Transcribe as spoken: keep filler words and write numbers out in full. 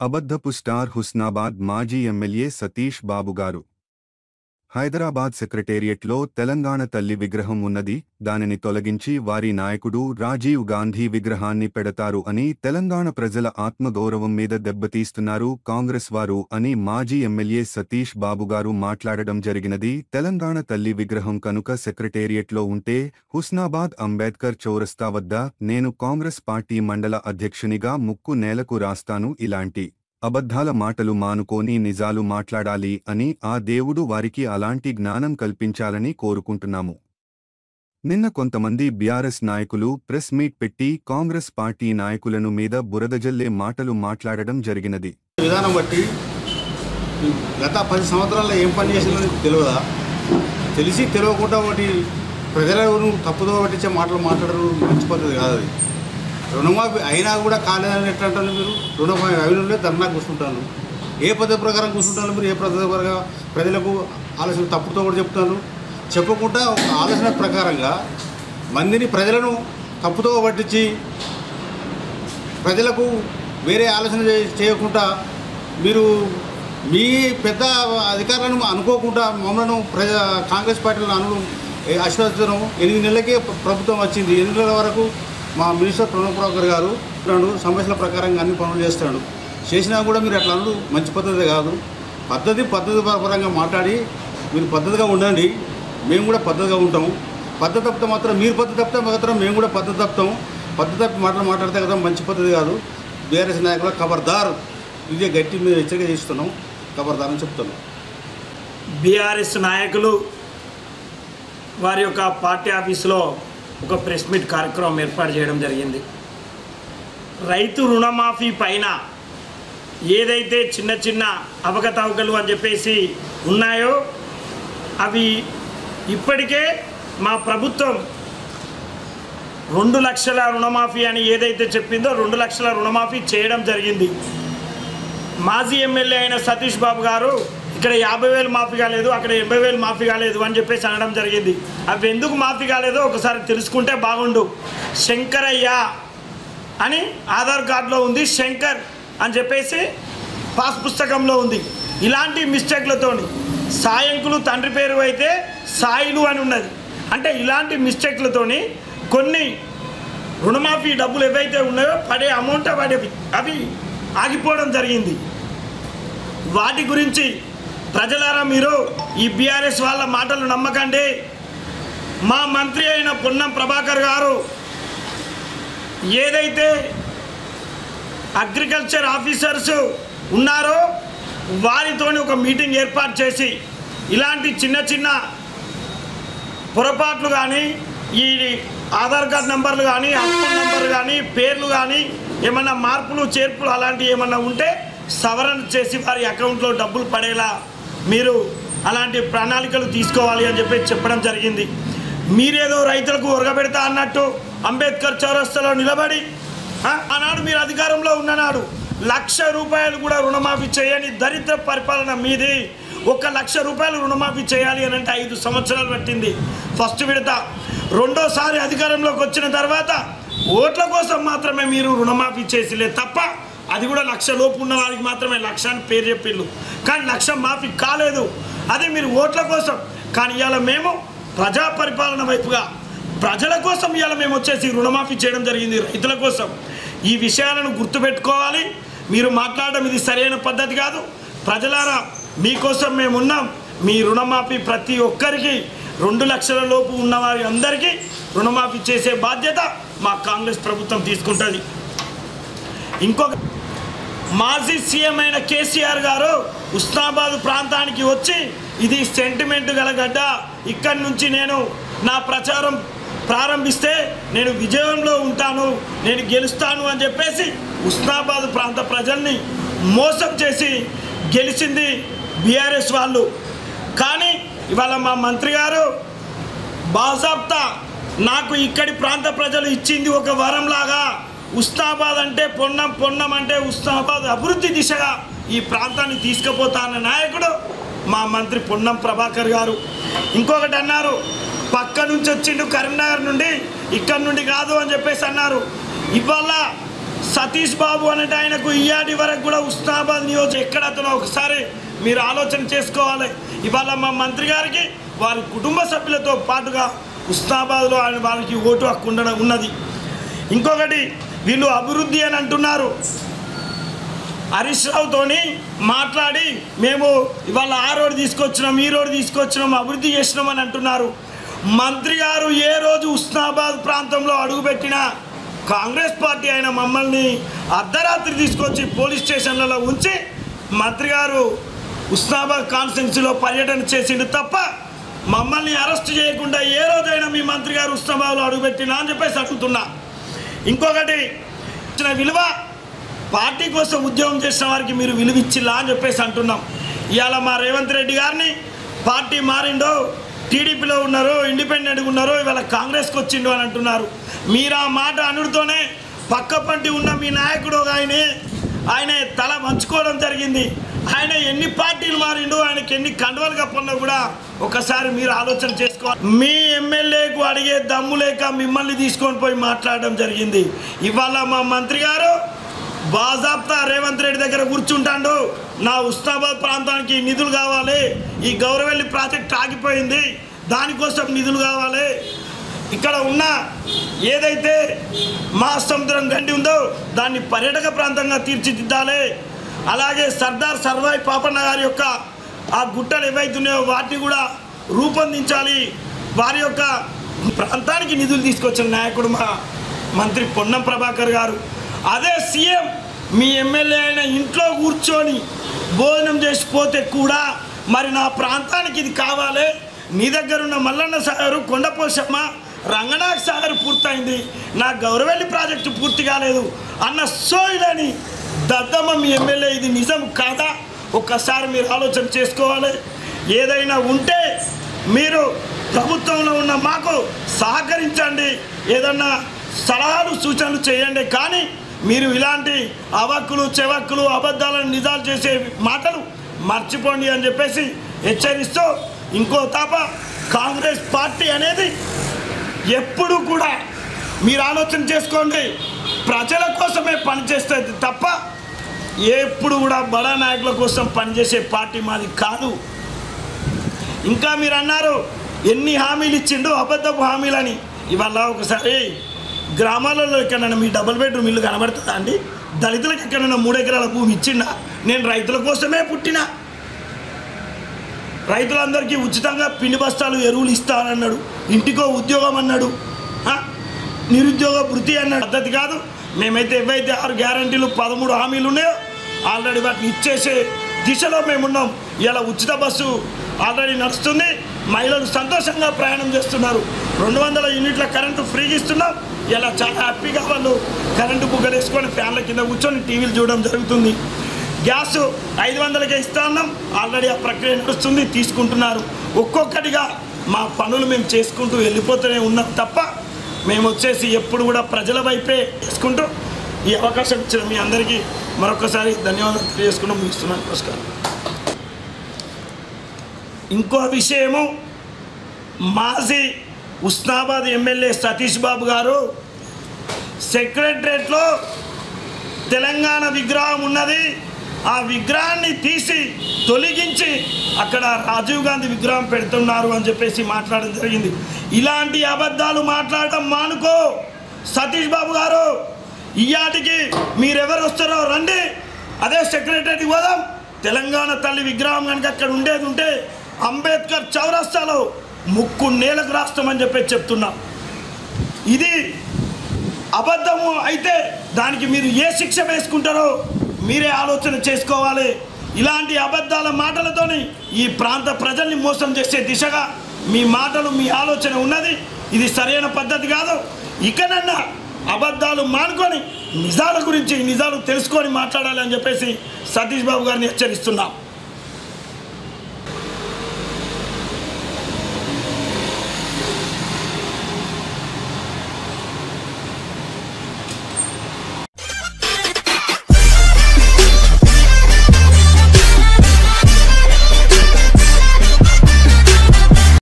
అబద్ధపు స్టార్ హుస్నాబాద్ మాజీ ఎమ్మెల్యే సతీష్ బాబు గారు. హైదరాబాద్ సెక్రటేరియట్లో తెలంగాణ తల్లి విగ్రహం ఉన్నది, దానిని తొలగించి వారి నాయకుడు రాజీవ్ గాంధీ విగ్రహాన్ని పెడతారు అని తెలంగాణ ప్రజల ఆత్మగౌరవం మీద దెబ్బతీస్తున్నారు కాంగ్రెస్ వారు అని మాజీ ఎమ్మెల్యే సతీష్ బాబుగారు మాట్లాడడం జరిగినది. తెలంగాణ తల్లి విగ్రహం కనుక సెక్రటేరియట్లో ఉంటే హుస్నాబాద్ అంబేద్కర్ చౌరస్తా వద్ద నేను కాంగ్రెస్ పార్టీ మండల అధ్యక్షునిగా ముక్కు నేలకు రాస్తాను. ఇలాంటి అబద్ధాల మాటలు మానుకోని నిజాలు మాట్లాడాలి అని ఆ దేవుడు వారికి అలాంటి జ్ఞానం కల్పించాలని కోరుకుంటున్నాము. నిన్న కొంతమంది బీఆర్ఎస్ నాయకులు ప్రెస్ మీట్ పెట్టి కాంగ్రెస్ పార్టీ నాయకులను మీద బురదజల్లే మాటలు మాట్లాడడం జరిగినది. విధానం బట్టి గత పది సంవత్సరాల్లో ఏం పని చేసిందో తెలియదా? తెలిసి తెలియకుండా ఒకటి ప్రజలను తప్పుదో పట్టించే మాటలు మాట్లాడరు మంచి పద్ధతి కాదు. అది రుణమాఫీ అయినా కూడా కాలేదని ఎట్లా అంటారు మీరు? రుణమాఫీ అయినా ధర్నా కూర్చుంటాను. ఏ పద్ధతి ప్రకారం కూర్చుంటాను మీరు? ఏ పద్ధతి ప్రకారం ప్రజలకు ఆలోచన తప్పుతో కూడా చెప్తాను. చెప్పకుండా ఒక ఆలోచన ప్రకారంగా మందిని ప్రజలను తప్పుతో పట్టించి ప్రజలకు వేరే ఆలోచన చేయకుండా మీరు మీ పెద్ద అధికారులను అనుకోకుండా మమ్మల్ని ప్రజ కాంగ్రెస్ పార్టీలను అను ఆశీర్వదించడం. ఎనిమిది నెలలకే ప్రభుత్వం వచ్చింది. ఎనిమిది నెలల వరకు మా మినిస్టర్ ప్రణవ్ ప్రభాకర్ గారు సమస్యల ప్రకారంగా అన్ని పనులు చేస్తాడు. చేసినా కూడా మీరు అట్లా అను మంచి పద్ధతి కాదు. పద్ధతి పద్ధతి పరంగా మాట్లాడి మీరు పద్ధతిగా ఉండండి. మేము కూడా పద్ధతిగా ఉంటాము. పద్ధతి తప్పితే మాత్రం మీరు పద్ధతి తప్పితే మాత్రం మేము కూడా పద్ధతి తప్పుతాము. పద్ధతి తప్పి మాటలు మాట్లాడితే కదా మంచి పద్ధతి కాదు. బీఆర్ఎస్ నాయకులు ఖబర్దార్, ఇదే గట్టి మీద హెచ్చరిక చేస్తున్నాం. ఖబర్దార్ అని చెప్తున్నాం. బీఆర్ఎస్ నాయకులు వారి యొక్క పార్టీ ఆఫీసులో ఒక ప్రెస్ మీట్ కార్యక్రమం ఏర్పాటు చేయడం జరిగింది. రైతు రుణమాఫీ పైన ఏదైతే చిన్న చిన్న అవకతవకలు అని చెప్పేసి ఉన్నాయో అవి ఇప్పటికే మా ప్రభుత్వం రెండు లక్షల రుణమాఫీ అని ఏదైతే చెప్పిందో రెండు లక్షల రుణమాఫీ చేయడం జరిగింది. మాజీ ఎమ్మెల్యే అయిన సతీష్ బాబు గారు ఇక్కడ యాభై వేలు మాఫీ కాలేదు, అక్కడ ఎనభై వేలు మాఫీ కాలేదు అని చెప్పేసి అనడం జరిగింది. అవి ఎందుకు మాఫీ కాలేదో ఒకసారి తెలుసుకుంటే బాగుండు. శంకరయ్య అని ఆధార్ కార్డులో ఉంది, శంకర్ అని చెప్పేసి పాస్ పుస్తకంలో ఉంది. ఇలాంటి మిస్టేక్లతో సాయంకులు తండ్రి పేరు అయితే సాయిలు అని ఉన్నది. అంటే ఇలాంటి మిస్టేక్లతోని కొన్ని రుణమాఫీ డబ్బులు ఏవైతే ఉన్నాయో పడే అమౌంట్ పడేవి అవి ఆగిపోవడం జరిగింది. వాటి గురించి ప్రజలారా మీరు ఈ బీఆర్ఎస్ వాళ్ళ మాటలు నమ్మకండి. మా మంత్రి అయిన పొన్నం ప్రభాకర్ గారు ఏదైతే అగ్రికల్చర్ ఆఫీసర్స్ ఉన్నారో వారితో ఒక మీటింగ్ ఏర్పాటు చేసి ఇలాంటి చిన్న చిన్న పొరపాట్లు కానీ ఈ ఆధార్ కార్డు నెంబర్లు కానీ అకౌంట్ నెంబర్లు కానీ పేర్లు కానీ ఏమన్నా మార్పులు చేర్పులు అలాంటివి ఏమన్నా ఉంటే సవరణ చేసి వారి అకౌంట్లో డబ్బులు పడేలా మీరు అలాంటి ప్రణాళికలు తీసుకోవాలి అని చెప్పి చెప్పడం జరిగింది. మీరేదో రైతులకు ఒరగబెడతా అన్నట్టు అంబేద్కర్ చౌరస్తాలో నిలబడి ఆనాడు మీరు అధికారంలో ఉన్ననాడు లక్ష రూపాయలు కూడా రుణమాఫీ చేయని దరిద్ర పరిపాలన మీది. ఒక లక్ష రూపాయలు రుణమాఫీ చేయాలి అని అంటే ఐదు సంవత్సరాలు పట్టింది ఫస్ట్ విడత. రెండోసారి అధికారంలోకి వచ్చిన తర్వాత ఓట్ల కోసం మాత్రమే మీరు రుణమాఫీ చేసిలే తప్ప అది కూడా లక్ష లోపు ఉన్న వారికి మాత్రమే లక్ష అని పేరు చెప్పిళ్ళు. కానీ లక్ష మాఫీ కాలేదు, అది మీరు ఓట్ల కోసం. కానీ ఇవాళ మేము ప్రజా పరిపాలన వైపుగా ప్రజల కోసం ఇవాళ మేము వచ్చేసి రుణమాఫీ చేయడం జరిగింది, రైతుల కోసం. ఈ విషయాలను గుర్తుపెట్టుకోవాలి. మీరు మాట్లాడడం ఇది సరైన పద్ధతి కాదు. ప్రజలారా మీకోసం మేము ఉన్నాం. మీ రుణమాఫీ ప్రతి ఒక్కరికి రెండు లక్షల లోపు ఉన్న వారి అందరికీ రుణమాఫీ చేసే బాధ్యత మా కాంగ్రెస్ ప్రభుత్వం తీసుకుంటుంది. ఇంకొక మాజీ సీఎం అయిన కేసీఆర్ గారు హుస్నాబాద్ ప్రాంతానికి వచ్చి ఇది సెంటిమెంట్ గల గడ్డ, ఇక్కడి నుంచి నేను నా ప్రచారం ప్రారంభిస్తే నేను విజయంలో ఉంటాను, నేను గెలుస్తాను అని చెప్పేసి హుస్నాబాద్ ప్రాంత ప్రజల్ని మోసం చేసి గెలిచింది బీఆర్ఎస్ వాళ్ళు. కానీ ఇవాళ మా మంత్రి గారు బాజాబ్తా నాకు ఇక్కడి ప్రాంత ప్రజలు ఇచ్చింది ఒక వరంలాగా. హుస్నాబాద్ అంటే పొన్నం, పొన్నం అంటే హుస్నాబాద్ అభివృద్ధి దిశగా ఈ ప్రాంతాన్ని తీసుకుపోతా అన్న నాయకుడు మా మంత్రి పొన్నం ప్రభాకర్ గారు. ఇంకొకటి అన్నారు, పక్క నుంచి వచ్చిండు కరీంనగర్ నుండి, ఇక్కడ నుండి కాదు అని చెప్పేసి అన్నారు. ఇవాళ సతీష్ బాబు అనేటి ఆయనకు ఇయాటి వరకు కూడా ఉస్నాబాద్ నియోజకవర్గం ఎక్కడ అతను ఒకసారి మీరు ఆలోచన చేసుకోవాలి. ఇవాళ మా మంత్రి గారికి వారి కుటుంబ సభ్యులతో పాటుగా ఉస్నాబాద్లో ఆయన వారికి ఓటు హక్కు ఉండడం ఉన్నది. ఇంకొకటి వీళ్ళు అభివృద్ధి అని అంటున్నారు. హరీష్ రావుతోని మాట్లాడి మేము ఇవాళ ఆ రోడ్డు తీసుకొచ్చినాం, ఈ రోడ్డు తీసుకొచ్చినాం, అభివృద్ధి చేసినాం అని అంటున్నారు. మంత్రి గారు ఏ రోజు ఉస్నాబాద్ ప్రాంతంలో అడుగుపెట్టినా కాంగ్రెస్ పార్టీ అయిన మమ్మల్ని అర్ధరాత్రి తీసుకొచ్చి పోలీస్ స్టేషన్లలో ఉంచి మంత్రి గారు ఉస్నాబాద్ కాన్స్టిట్యున్సీలో పర్యటన చేసిండు తప్ప మమ్మల్ని అరెస్ట్ చేయకుండా ఏ రోజైనా మీ మంత్రి గారు ఉస్నాబాద్లో అడుగుపెట్టినా అని చెప్పేసి అడుగుతున్నా. ఇంకొకటి ఇచ్చిన విలువ పార్టీ కోసం ఉద్యోగం చేసిన వారికి మీరు విలువ ఇచ్చిల్లా అని చెప్పేసి అంటున్నాం. ఇవాళ మా రేవంత్ రెడ్డి గారిని పార్టీ మారిండో, టీడీపీలో ఉన్నారు, ఇండిపెండెంట్గా ఉన్నారు, ఇవాళ కాంగ్రెస్కి వచ్చిండు అని అంటున్నారు. మీరు ఆ మాట అనుడితోనే పక్క పంటి ఉన్న మీ నాయకుడు ఆయనే ఆయన తల వంచుకోవడం జరిగింది. ఆయన ఎన్ని పార్టీలు మారిండు, ఆయనకి ఎన్ని కండువలు కప్పున్నా కూడా ఒకసారి మీరు ఆలోచన చేసుకోవాలి. మీ ఎమ్మెల్యేకు అడిగే దమ్ము లేక మిమ్మల్ని తీసుకొని పోయి మాట్లాడడం జరిగింది. ఇవాళ మా మంత్రి గారు బాజాబ్తా రేవంత్ రెడ్డి దగ్గర కూర్చుంటాడు. నా ఉస్నాబాద్ ప్రాంతానికి నిధులు కావాలి, ఈ గౌరవెల్లి ప్రాజెక్ట్ ఆగిపోయింది, దానికోసం నిధులు కావాలి, ఇక్కడ ఉన్న ఏదైతే మా సముద్రం గండి ఉందో దాన్ని పర్యాటక ప్రాంతంగా తీర్చిదిద్దాలి, అలాగే సర్దార్ సర్వాయి పాపన్న గారి యొక్క ఆ గుట్టలు ఏవైతున్నాయో వాటిని కూడా రూపొందించాలి, వారి యొక్క ప్రాంతానికి నిధులు తీసుకొచ్చిన నాయకుడు మా మంత్రి పొన్నం ప్రభాకర్ గారు. అదే సీఎం మీ ఎమ్మెల్యే అయిన ఇంట్లో కూర్చొని భోజనం చేసిపోతే కూడా మరి నా ప్రాంతానికి ఇది కావాలి, నీ దగ్గర ఉన్న మల్లన్న సాగరు, కొండపోశమ్మ, రంగనాథ్ సాగర్ పూర్తయింది, నా గౌరవెల్లి ప్రాజెక్టు పూర్తి కాలేదు అన్న సోయిలని దద్దమ్మ మీ ఎమ్మెల్యే. ఇది నిజం కాదా? ఒక్కసారి మీరు ఆలోచన చేసుకోవాలి. ఏదైనా ఉంటే మీరు ప్రభుత్వంలో ఉన్న మాకు సహకరించండి, ఏదన్నా సలహాలు సూచనలు చేయండి, కానీ మీరు ఇలాంటి అవక్కులు చెవక్కులు అబద్ధాలను నిజాలు చేసే మాటలు మర్చిపోండి అని చెప్పేసి హెచ్చరిస్తూ, ఇంకో తాప కాంగ్రెస్ పార్టీ అనేది ఎప్పుడు కూడా మీరు ఆలోచన చేసుకోండి, ప్రజల కోసమే పనిచేస్తుంది తప్ప ఎప్పుడు కూడా బడా నాయకుల కోసం పనిచేసే పార్టీ మాది కాదు. ఇంకా మీరు అన్నారు ఎన్ని హామీలు ఇచ్చిండు, అబద్ధపు హామీలని. ఇవాళ ఒకసారి గ్రామాలలో ఎక్కడైనా మీ డబుల్ బెడ్రూమ్ ఇల్లు కనబడుతుందా అండి? దళితులకు ఎక్కడైనా మూడు ఎకరాల భూమి ఇచ్చిండా? నేను రైతుల కోసమే పుట్టిన, రైతులందరికీ ఉచితంగా పిండి బస్తాలు ఎరువులు ఇస్తానన్నాడు, ఇంటికో ఉద్యోగం అన్నాడు, నిరుద్యోగ వృత్తి అన్నాడు. పద్ధతి కాదు. మేమైతే ఏవైతే ఆరు గ్యారంటీలు పదమూడు హామీలు ఉన్నాయో ఆల్రెడీ వాటిని ఇచ్చేసే దిశలో మేమున్నాం. ఇలా ఉచిత బస్సు ఆల్రెడీ నడుస్తుంది, మహిళలు సంతోషంగా ప్రయాణం చేస్తున్నారు. రెండు వందల యూనిట్ల కరెంటు ఫ్రీగా ఇస్తున్నాం. ఇలా చాలా హ్యాపీగా వాళ్ళు కరెంటు బుగ్గలు వేసుకొని ఫ్యాన్ల కింద కూర్చొని టీవీలు చూడడం జరుగుతుంది. గ్యాస్ ఐదు వందలకే ఇస్తా ఉన్నాం, ఆల్రెడీ ఆ ప్రక్రియ నడుస్తుంది, తీసుకుంటున్నారు. ఒక్కొక్కటిగా మా పనులు మేము చేసుకుంటూ వెళ్ళిపోతూనే ఉన్నాం తప్ప మేము వచ్చేసి ఎప్పుడు కూడా ప్రజల వైపే చేసుకుంటూ ఈ అవకాశం ఇచ్చిన మీ అందరికీ మరొకసారి ధన్యవాదాలు తెలియజేసుకుంటూ ముగిస్తున్నాను. నమస్కారం. ఇంకో విషయము, మాజీ ఉస్నాబాద్ ఎమ్మెల్యే సతీష్ బాబు గారు సెక్రటరేట్లో తెలంగాణ విగ్రహం ఉన్నది, ఆ విగ్రహాన్ని తీసి తొలగించి అక్కడ రాజీవ్ గాంధీ విగ్రహం పెడుతున్నారు అని చెప్పేసి మాట్లాడడం జరిగింది. ఇలాంటి అబద్ధాలు మాట్లాడటం మానుకో సతీష్ బాబు గారు. ఇయాటికి మీరెవరు వస్తారో రండి, అదే సెక్రటరీకి పోదాం. తెలంగాణ తల్లి విగ్రహం కనుక అక్కడ ఉండేది ఉంటే అంబేద్కర్ చౌరస్తాలో ముక్కు నేలకు రాస్తామని చెప్పేసి చెప్తున్నాం. ఇది అబద్ధము అయితే దానికి మీరు ఏ శిక్ష వేసుకుంటారో మీరే ఆలోచన చేసుకోవాలి. ఇలాంటి అబద్ధాల మాటలతోని ఈ ప్రాంత ప్రజల్ని మోసం చేసే దిశగా మీ మాటలు మీ ఆలోచన ఉన్నది. ఇది సరైన పద్ధతి కాదు. ఇకనన్నా అబద్ధాలు మానుకొని నిజాల గురించి నిజాలు తెలుసుకొని మాట్లాడాలి అని చెప్పేసి సతీష్ బాబు గారిని హెచ్చరిస్తున్నాం.